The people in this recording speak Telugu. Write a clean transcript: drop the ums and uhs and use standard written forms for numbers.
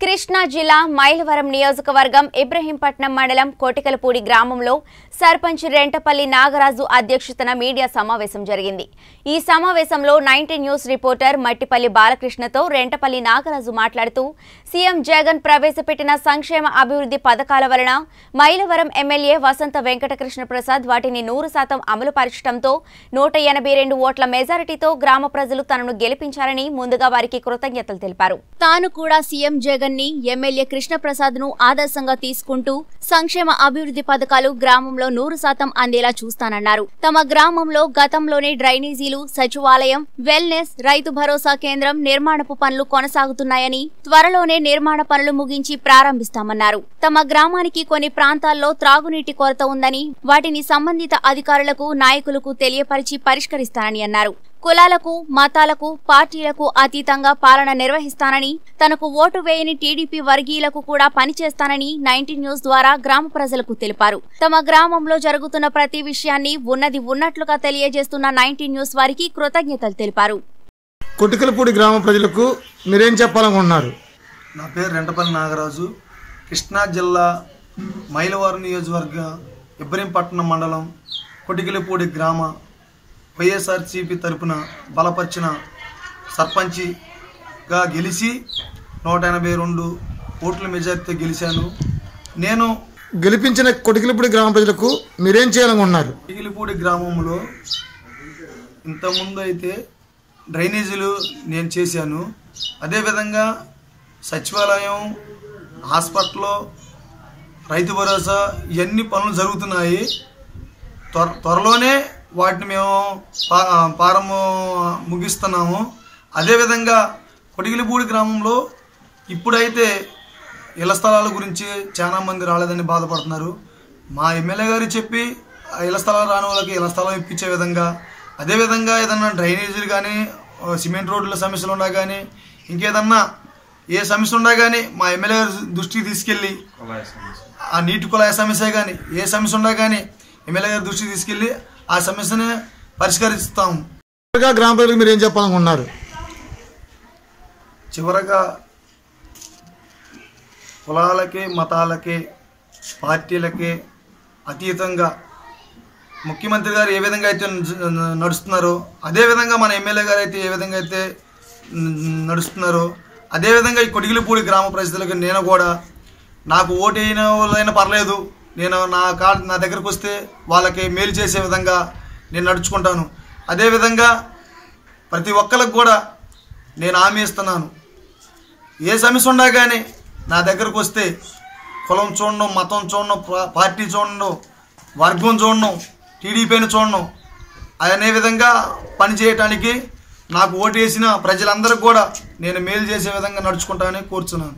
కృష్ణా జిల్లా మైలవరం నియోజకవర్గం ఇబ్రహీంపట్నం మండలం కోటికలపూడి గ్రామంలో సర్పంచ్ రెంటపల్లి నాగరాజు అధ్యక్షతన మీడియా సమావేశం జరిగింది। ఈ సమావేశంలో 19 న్యూస్ రిపోర్టర్ మట్టిపల్లి బాలకృష్ణతో రెంటపల్లి నాగరాజు మాట్లాడుతూ సీఎం జగన్ ప్రవేశపెట్టిన సంక్షేమ అభివృద్ధి పథకాల వలన మైలవరం ఎమ్మెల్యే వసంత వెంకటకృష్ణ ప్రసాద్ వాటిని 100% అమలు పరచడంతో 182 ఓట్ల మెజారిటీతో గ్రామ ప్రజలు తనను గెలిపించారని ముందుగా వారికి కృతజ్ఞతలు తెలిపారు। తాను కూడా సీఎం జగన్ ఎమ్మెల్యే కృష్ణ ప్రసాద్ ను ఆదర్శంగా తీసుకుంటూ సంక్షేమ అభివృద్ధి పథకాలు గ్రామంలో 100% అందేలా చూస్తానన్నారు। తమ గ్రామంలో గతంలోనే డ్రైనేజీలు, సచివాలయం, వెల్నెస్, రైతు భరోసా కేంద్రం నిర్మాణపు పనులు కొనసాగుతున్నాయని త్వరలోనే నిర్మాణ పనులు ముగించి ప్రారంభిస్తామన్నారు। తమ గ్రామానికి కొన్ని ప్రాంతాల్లో త్రాగునీటి కొరత ఉందని వాటిని సంబంధిత అధికారులకు, నాయకులకు తెలియపరిచి పరిష్కరిస్తానని అన్నారు। కులాలకు, మతాలకు, పార్టీలకు అతీతంగా పాలన నిర్వహిస్తానని, తనకు ఓటు వేయని టీడీపీ వర్గీయులకు కూడా పనిచేస్తానని 19 న్యూస్ ద్వారా గ్రామ ప్రజలకు తెలిపారు। తమ గ్రామంలో జరుగుతున్న ప్రతి విషయాన్ని ఉన్నది ఉన్నట్లుగా తెలియజేస్తున్న 19 న్యూస్ వారికి కృతజ్ఞతలు తెలిపారు। కొటికలపూడి గ్రామ ప్రజలకు మీరేం చెప్పాలనుకుంటున్నారు? నా పేరు రెంటపల్లి నాగరాజు, కృష్ణా జిల్లా మైలవరం నియోజకవర్గం ఇబ్రహీంపట్నం మండలం కొటికలపూడి గ్రామ వైఎస్ఆర్సీపీ తరపున బలపరిచిన సర్పంచిగా గెలిచి 182 ఓట్ల మెజార్టీతో గెలిచాను। నేను గెలిపించిన కొటికలపూడి గ్రామ ప్రజలకు మీరేం చేయాలనుకుంటున్నారు? కొటికలపూడి గ్రామంలో ఇంతకుముందు అయితే డ్రైనేజీలు నేను చేశాను, అదేవిధంగా సచివాలయం, హాస్పిటల్, రైతు భరోసా ఇవన్నీ పనులు జరుగుతున్నాయి। త్వరలోనే వాటిని మేము ముగిస్తున్నాము। అదేవిధంగా కొటికలపూడి గ్రామంలో ఇప్పుడైతే ఇళ్ల స్థలాల గురించి చాలామంది రాలేదని బాధపడుతున్నారు। మా ఎమ్మెల్యే గారు చెప్పి ఇళ్ల స్థలాలు రాని వాళ్ళకి ఇళ్ల స్థలం ఇప్పించే విధంగా, అదేవిధంగా ఏదన్నా డ్రైనేజీలు కానీ, సిమెంట్ రోడ్ల సమస్యలు ఉన్నా కానీ, ఇంకేదన్నా ఏ సమస్య ఉన్నా కానీ మా ఎమ్మెల్యే గారి దృష్టికి తీసుకెళ్ళి, ఆ నీటి కుళాయి సమస్య కానీ ఏ సమస్య ఉన్నా కానీ ఎమ్మెల్యే గారి దృష్టికి తీసుకెళ్ళి ఆ సమస్యను పరిష్కరిస్తాము। గ్రామ ప్రజలకు మీరు ఏం చెప్పాలనుకున్నారు? చివరగా కులాలకి, మతాలకి, పార్టీలకి అతీతంగా ముఖ్యమంత్రి గారు ఏ విధంగా అయితే నడుస్తున్నారో, అదేవిధంగా మన ఎమ్మెల్యే గారు అయితే ఏ విధంగా అయితే నడుస్తున్నారో, అదేవిధంగా ఈ కొటికలపూడి గ్రామ ప్రజలకు నేను కూడా, నాకు ఓటు అయిన వాళ్ళైనా పర్లేదు, నేను నా దగ్గరకు వస్తే వాళ్ళకి మేలు చేసే విధంగా నేను నడుచుకుంటాను। అదేవిధంగా ప్రతి ఒక్కరికి కూడా నేను హామీ ఇస్తున్నాను, ఏ సమస్య ఉన్నా కానీ నా దగ్గరకు వస్తే కులం చూడడం, మతం చూడడం, పార్టీ చూడడం, వర్గం చూడడం, టీడీపీని చూడడం అనే విధంగా పనిచేయటానికి నాకు ఓటు వేసిన ప్రజలందరికీ కూడా నేను మేలు చేసే విధంగా నడుచుకుంటానని కోరుచున్నాను।